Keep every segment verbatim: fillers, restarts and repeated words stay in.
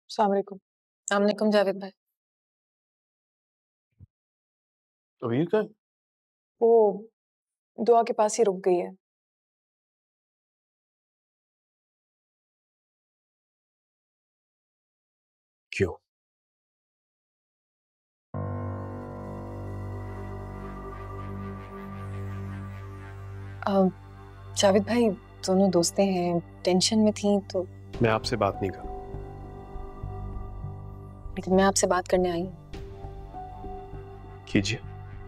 अस्सलाम वालेकुम। अस्सलाम वालेकुम जावेद भाई। तौहीर का वो दुआ के पास ही रुक गई है। क्यों? अ, जावेद भाई दोनों दोस्तें हैं, टेंशन में थी तो। मैं आपसे बात नहीं कर रहा। लेकिन मैं आपसे बात करने आई हूँ। कीजिए।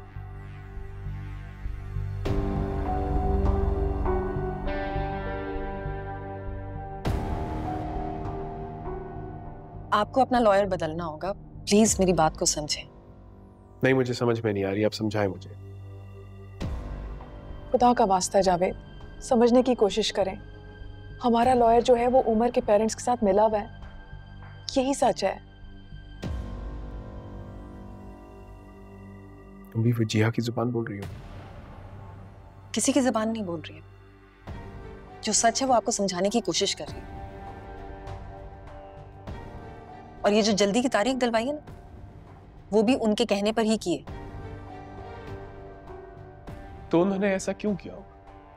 आपको अपना लॉयर बदलना होगा, प्लीज मेरी बात को समझें। नहीं, मुझे समझ में नहीं आ रही, आप समझाएं मुझे। खुदा का वास्ता है जावेद, समझने की कोशिश करें। हमारा लॉयर जो है वो उमर के पेरेंट्स के साथ मिला हुआ है, यही सच है। तुम भी वजीहा की जुबान बोल रही हो? किसी की जुबान नहीं बोल रही है, जो सच है वो आपको समझाने की कोशिश कर रही है। और ये जो जल्दी की तारीख दिलवाई है ना, वो भी उनके कहने पर ही की है। तो उन्होंने ऐसा क्यों किया होगा?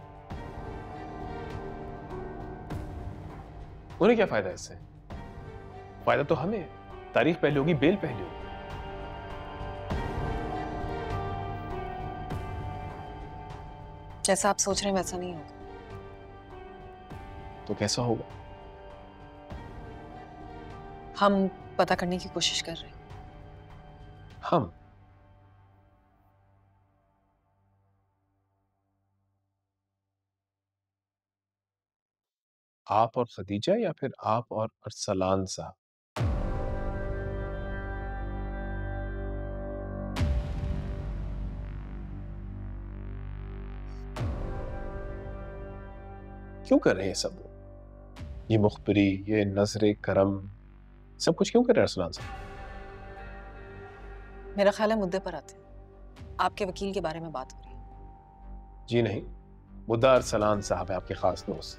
उन्हें क्या फायदा इससे? फायदा तो हमें है। तारीख पहले होगी, बेल पहले होगी। जैसा आप सोच रहे हैं वैसा नहीं होगा। तो कैसा होगा? हम पता करने की कोशिश कर रहे हैं। हम? आप और खदीजा या फिर आप और अरसलान साहब? क्यों कर रहे हैं सब? ये मुखबिरी, ये नजरे करम, सब कुछ क्यों कर रहे हैं अरसलान साहब? मेरा ख्याल है मुद्दे पर आते हैं। आपके वकील के बारे में बात हो रही है। जी नहीं, मुद्दा अरसलान साहब है, आपके खास दोस्त।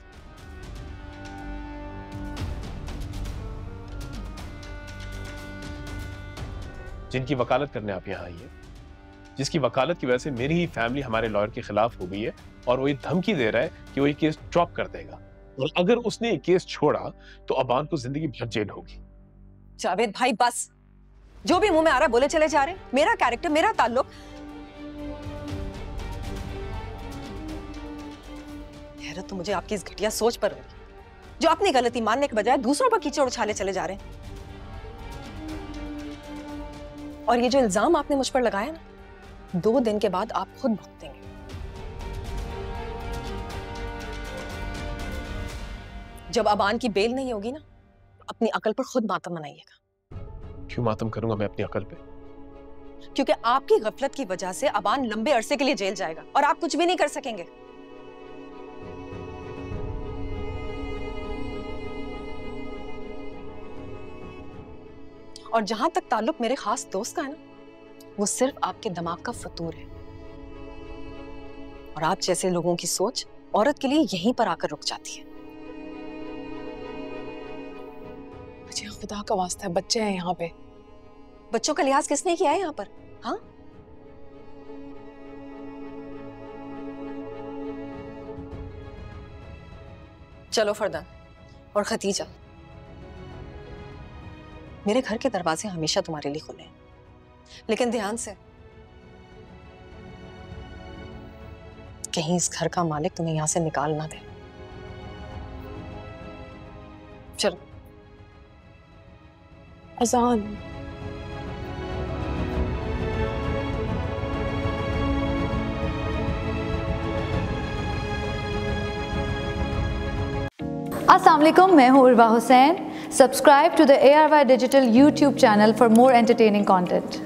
जिनकी वकालत करने आप यहाँ आई है, जिसकी वकालत की वजह से मेरी ही फैमिली हमारे लॉयर के खिलाफ हो गई है, और वो ये धमकी दे रहा है कि वो ये केस ड्रॉप कर देगा, और अगर उसने ये केस छोड़ा तो अबान को जिंदगी भर जेल होगी। जावेद भाई बस, जो भी मुंह में आ रहा है बोले चले जा रहे हैं। मेरा कैरेक्टर, मेरा ताल्लुक। हैरत तो मुझे आपकी इस घटिया सोच पर होगी, जो अपनी गलती मानने के बजाय दूसरों पर कीचड़ उछाले चले जा रहे हैं। और ये जो इल्जाम आपने मुझ पर लगाया ना, दो दिन के बाद आप खुद भुगतेंगे। जब अबान की बेल नहीं होगी ना, अपनी अकल पर खुद मातम मनाइएगा। क्यों मातम करूंगा मैं अपनी अकल पे? क्योंकि आपकी गफलत की वजह से अबान लंबे अरसे के लिए जेल जाएगा और आप कुछ भी नहीं कर सकेंगे। और जहां तक ताल्लुक मेरे खास दोस्त का है ना, वो सिर्फ आपके दिमाग का फतूर है। और आप जैसे लोगों की सोच औरत के लिए यहीं पर आकर रुक जाती है। मुझे खुदा का वास्ता है, बच्चे हैं यहाँ पे। बच्चों का लिहाज किसने किया है यहाँ पर? हाँ, चलो फरदान और खतीजा, मेरे घर के दरवाजे हमेशा तुम्हारे लिए खुले हैं, लेकिन ध्यान से, कहीं इस घर का मालिक तुम्हें यहां से निकाल ना दे। चलो। अजान। अस्सलाम वालेकुम, मैं हूँ Urwa Hussain. Subscribe to the A R Y Digital YouTube channel for more entertaining content.